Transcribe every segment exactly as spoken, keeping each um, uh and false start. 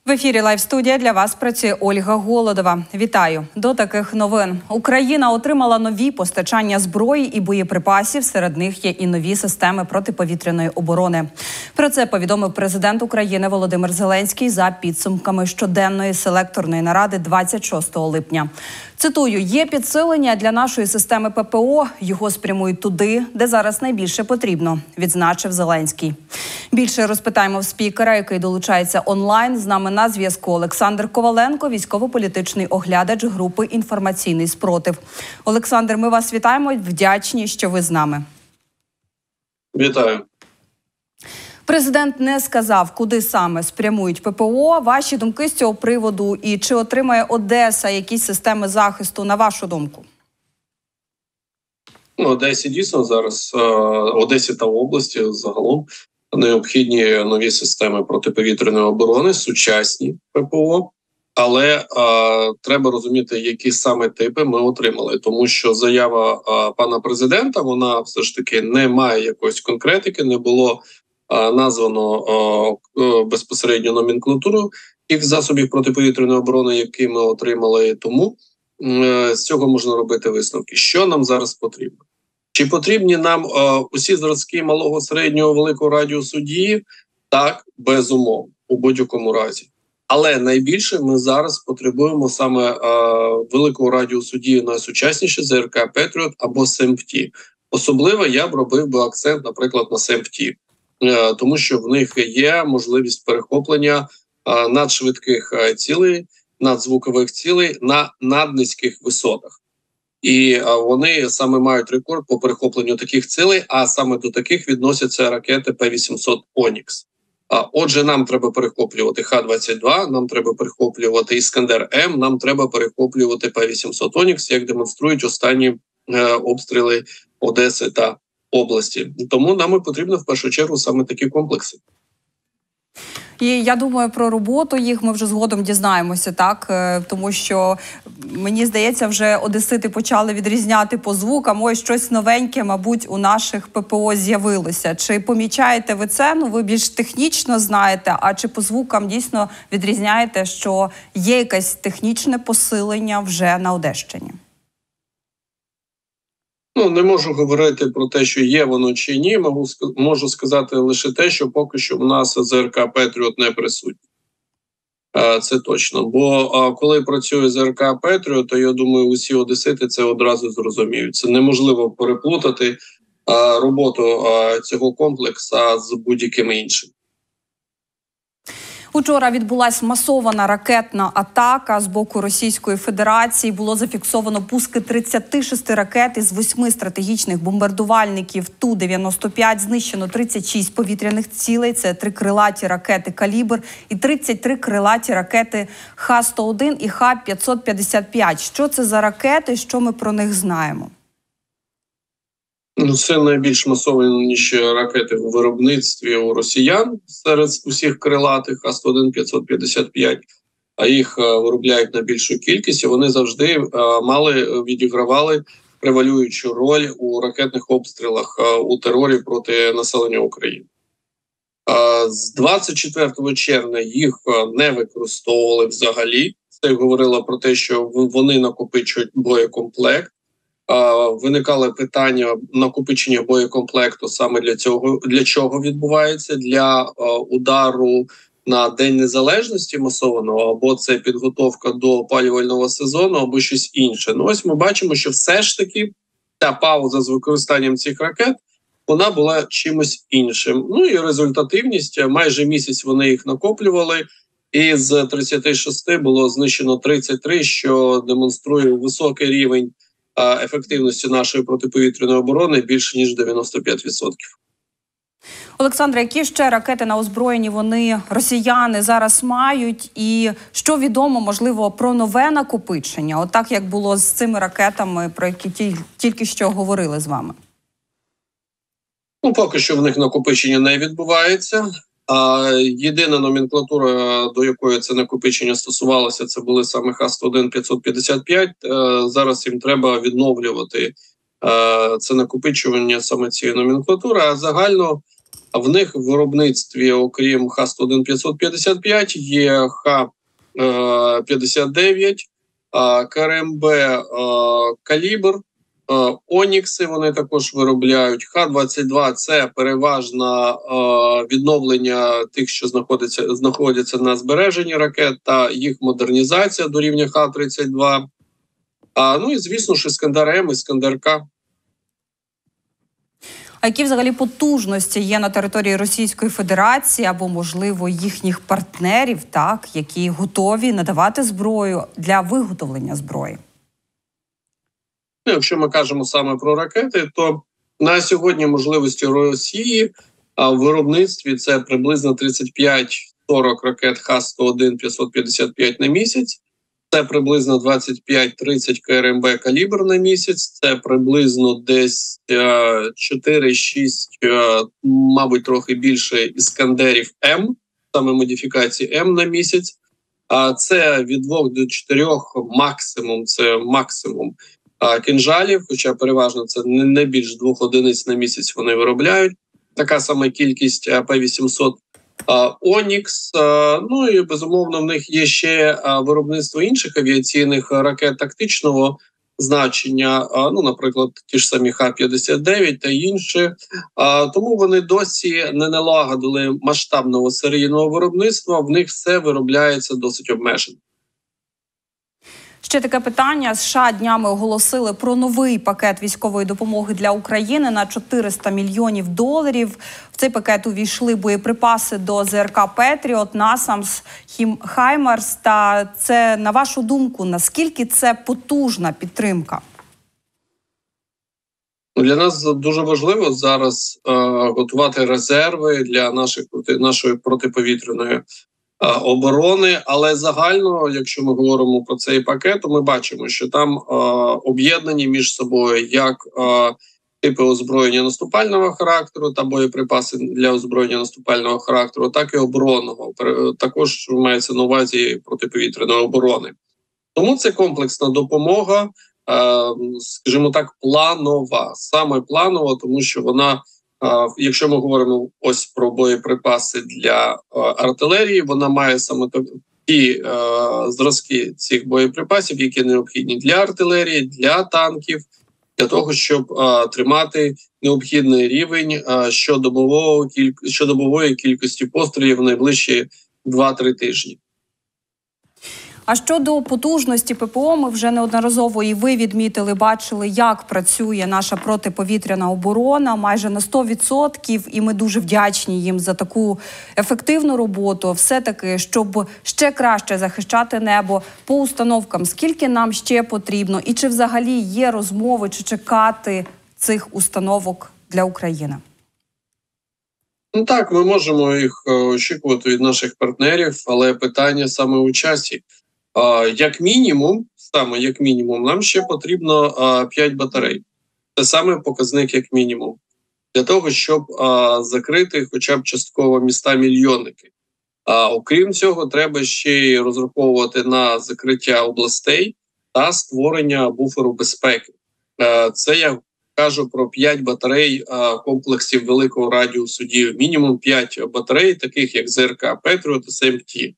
В ефірі Лайв-студія для вас працює Ольга Голодова. Вітаю! До таких новин. Україна отримала нові постачання зброї і боєприпасів. Серед них є і нові системи протиповітряної оборони. Про це повідомив президент України Володимир Зеленський за підсумками щоденної селекторної наради двадцять шостого липня. Цитую, є підсилення для нашої системи ППО. Його спрямують туди, де зараз найбільше потрібно, відзначив Зеленський. Більше розпитаємо в спікера, який долучається онлайн. З нами на зв'язку Олександр Коваленко, військово-політичний оглядач групи «Інформаційний спротив». Олександр, ми вас вітаємо, вдячні, що ви з нами. Вітаю. Президент не сказав, куди саме спрямують ППО. Ваші думки з цього приводу і чи отримає Одеса якісь системи захисту, на вашу думку? Ну, Одесі дійсно зараз, Одесі та області загалом необхідні нові системи протиповітряної оборони, сучасні ППО. Але е, треба розуміти, які саме типи ми отримали. Тому що заява е, пана президента, вона все ж таки не має якоїсь конкретики, не було е, названо е, е, безпосередньо номенклатуру тих засобів протиповітряної оборони, які ми отримали. Тому е, з цього можна робити висновки. Що нам зараз потрібно? Чи потрібні нам е, усі зразки малого, середнього, великого радіусу дії? Так, безумовно, у будь-якому разі. Але найбільше ми зараз потребуємо саме е, великого радіусу дії найсучасніші ЗРК «Петріот» або СЕМПТі. Особливо я б робив би акцент, наприклад, на СЕМПТі, е, тому що в них є можливість перехоплення е, надшвидких е, цілей, надзвукових цілей на наднизьких висотах. І е, вони саме мають рекорд по перехопленню таких цілей, а саме до таких відносяться ракети Пе вісімсот «Онікс». Отже, нам треба перехоплювати Х двадцять два, нам треба перехоплювати Іскандер-М, нам треба перехоплювати Пе вісімсот «Онікс», як демонструють останні е, обстріли Одеси та області. Тому нам і потрібно в першу чергу саме такі комплекси. І я думаю, про роботу їх ми вже згодом дізнаємося, так? Тому що, мені здається, вже одесити почали відрізняти по звукам. Ось щось новеньке, мабуть, у наших ППО з'явилося. Чи помічаєте ви це? Ну, ви більш технічно знаєте, а чи по звукам дійсно відрізняєте, що є якесь технічне посилення вже на Одещині? Ну, не можу говорити про те, що є воно чи ні. Можу, можу сказати лише те, що поки що в нас ЗРК «Петріот» не присутній. Це точно. Бо коли працює ЗРК «Петріот», то, я думаю, усі одесити це одразу зрозуміють. Це неможливо переплутати роботу цього комплексу з будь-яким іншим. Учора відбулася масована ракетна атака з боку Російської Федерації. Було зафіксовано пуски тридцяти шести ракет із восьми стратегічних бомбардувальників Ту дев'яносто п'ять. Знищено тридцять шість повітряних цілей. Це три крилаті ракети «Калібр» і тридцять три крилаті ракети Х сто один і Х п'ятсот п'ятдесят п'ять. Що це за ракети? Що ми про них знаємо? Ну, це найбільш масованіші ракети в виробництві у росіян серед усіх крилатих Х сто один, п'ятсот п'ятдесят п'ять, а їх виробляють на більшу кількість, і вони завжди мали, відігравали превалюючу роль у ракетних обстрілах, у терорі проти населення України. З двадцять четвертого червня їх не використовували взагалі. Це говорило про те, що вони накопичують боєкомплект. Виникали питання накопичення боєкомплекту саме для цього, для чого відбувається, для uh, удару на День Незалежності масованого, або це підготовка до опалювального сезону, або щось інше. Ну ось ми бачимо, що все ж таки та пауза з використанням цих ракет, вона була чимось іншим. Ну і результативність, майже місяць вони їх накоплювали, і з тридцяти шести було знищено тридцять три, що демонструє високий рівень ефективності нашої протиповітряної оборони більше ніж дев'яносто п'ять відсотків. Олександре, які ще ракети на озброєнні вони, росіяни, зараз мають? І що відомо, можливо, про нове накопичення? Отак, як було з цими ракетами, про які тільки що говорили з вами? Ну, поки що в них накопичення не відбувається. А єдина номенклатура, до якої це накопичення стосувалося, це були саме Х сто один, п'ятсот п'ятдесят п'ять. Зараз їм треба відновлювати це накопичування саме цієї номенклатури. А загально В них в виробництві, окрім Х сто один п'ятсот п'ятдесят п'ять, є Х п'ятдесят дев'ять, КРМБ «Калібр», «Онікси» вони також виробляють. Х двадцять два – це переважно відновлення тих, що знаходяться, знаходяться на збереженні ракет, та їх модернізація до рівня Х тридцять два. А, ну і, звісно ж, «Іскандер-М», «Іскандер-К». А які взагалі потужності є на території Російської Федерації або, можливо, їхніх партнерів, так, які готові надавати зброю для виготовлення зброї? Якщо ми кажемо саме про ракети, то на сьогодні можливості Росії а в виробництві це приблизно тридцять п'ять сорок ракет Х сто один п'ятсот п'ятдесят п'ять на місяць. Це приблизно двадцять п'ять тридцять КРМБ «Калібр» на місяць, це приблизно десь чотири-шість, мабуть, трохи більше «Іскандерів М», саме модифікації М на місяць. А це від двох до чотирьох максимум, це максимум кінжалів, хоча переважно це не більш двох одиниць на місяць вони виробляють. Така сама кількість П вісімсот. «Онікс», ну і, безумовно, в них є ще виробництво інших авіаційних ракет тактичного значення, ну, наприклад, ті ж самі Х п'ятдесят дев'ять та інші. Тому вони досі не налагодили масштабного серійного виробництва, в них все виробляється досить обмежено. Ще таке питання. США днями оголосили про новий пакет військової допомоги для України на чотириста мільйонів доларів. В цей пакет увійшли боєприпаси до ЗРК «Петріот», «Насамс», «Хаймарс». Та це, на вашу думку, наскільки це потужна підтримка? Для нас дуже важливо зараз е, готувати резерви для наших, нашої протиповітряної оборони, але загально, якщо ми говоримо про цей пакет, то ми бачимо, що там е, об'єднані між собою як е, типи озброєння наступального характеру та боєприпаси для озброєння наступального характеру, так і оборонного. Також мається на увазі протиповітряної оборони. Тому це комплексна допомога, е, скажімо так, планова, саме планова, тому що вона, якщо ми говоримо ось про боєприпаси для артилерії, вона має саме ті е, зразки цих боєприпасів, які необхідні для артилерії, для танків, для того, щоб е, тримати необхідний рівень е, щодобового, кіль... щодобової кількості пострілів в найближчі два-три тижні. А щодо потужності ППО, ми вже неодноразово і ви відмітили, бачили, як працює наша протиповітряна оборона майже на сто відсотків, і ми дуже вдячні їм за таку ефективну роботу. Все-таки, щоб ще краще захищати небо по установкам, скільки нам ще потрібно, і чи взагалі є розмови, чи чекати цих установок для України? Ну так, ми можемо їх очікувати від наших партнерів, але питання саме у часі. Як мінімум, саме як мінімум, нам ще потрібно п'ять батарей. Це саме показник як мінімум. Для того, щоб закрити хоча б частково міста-мільйонники. Окрім цього, треба ще й розраховувати на закриття областей та створення буферу безпеки. Це я кажу про п'ять батарей комплексів великого радіусу дії. Мінімум п'ять батарей, таких як ЗРК «Петріот» та СМТ.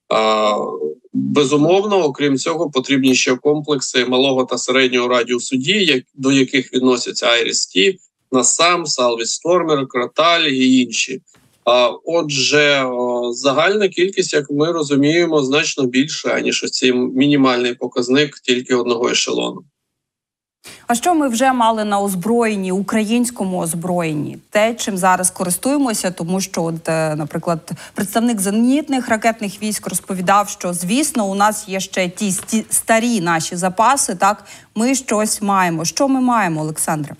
Безумовно, окрім цього, потрібні ще комплекси малого та середнього радіусу дії, до яких відносяться Айріс-Т, Насамс, Алвіс-Стормер, Кроталь і інші. Отже, загальна кількість, як ми розуміємо, значно більша, ніж ось цей мінімальний показник тільки одного ешелону. А що ми вже мали на озброєнні, українському озброєнні? Те, чим зараз користуємося, тому що, от, наприклад, представник зенітних ракетних військ розповідав, що, звісно, у нас є ще ті старі наші запаси, так, ми щось маємо. Що ми маємо, Олександре?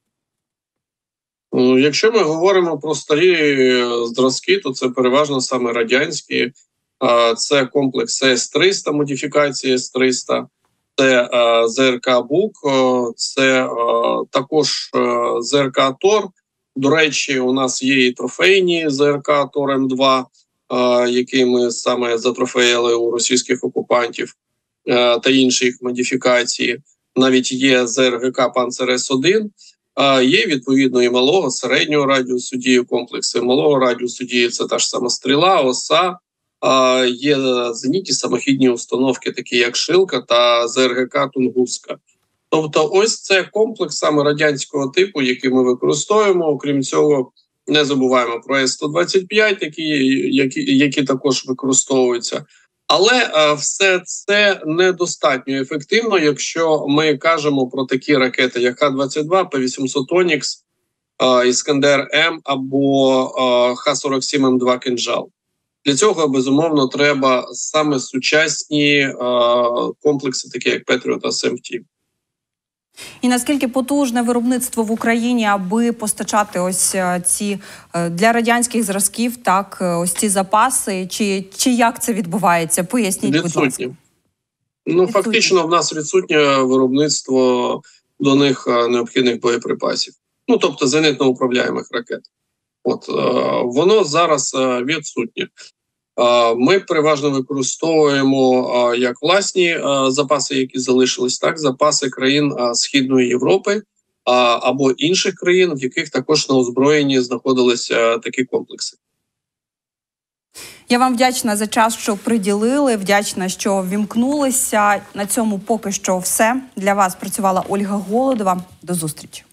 Якщо ми говоримо про старі зразки, то це переважно саме радянські. Це комплекс С триста, модифікація С триста. Це е, ЗРК «Бук», це е, також е, ЗРК «Тор». До речі, у нас є і трофейні ЗРК «Тор М два», е, які ми саме затрофеїли у російських окупантів, е, та інші їх модифікації. Навіть є ЗРГК «Панцер С один». А є відповідно і малого, середнього радіусу дії комплекси. Малого радіусу дії це та ж сама стріла, оса. А є зенітні самохідні установки, такі як Шилка та ЗРГК Тунгуска. Тобто, ось це комплекс саме радянського типу, який ми використовуємо. Окрім цього, не забуваємо про С сто двадцять п'ять, які, які, які також використовуються. Але а, все це недостатньо ефективно, якщо ми кажемо про такі ракети, як Х двадцять два, П вісімсот Онікс, Іскандер М або Х сорок сім М два «Кинжал». Для цього, безумовно, треба саме сучасні е, комплекси, такі як Петріот та СМТ. І наскільки потужне виробництво в Україні, аби постачати ось ці для радянських зразків, так, ось ці запаси, чи, чи як це відбувається? Поясніть, будь ласка. Відсутні. Ну, відсутні. Фактично, в нас відсутнє виробництво до них необхідних боєприпасів. Ну, тобто зенитно-управляємих ракет. От, е, воно зараз е, відсутнє. Ми переважно використовуємо як власні запаси, які залишились, так запаси країн Східної Європи або інших країн, в яких також на озброєнні знаходилися такі комплекси. Я вам вдячна за час, що приділили, вдячна, що ввімкнулися. На цьому поки що все. Для вас працювала Ольга Голодова. До зустрічі.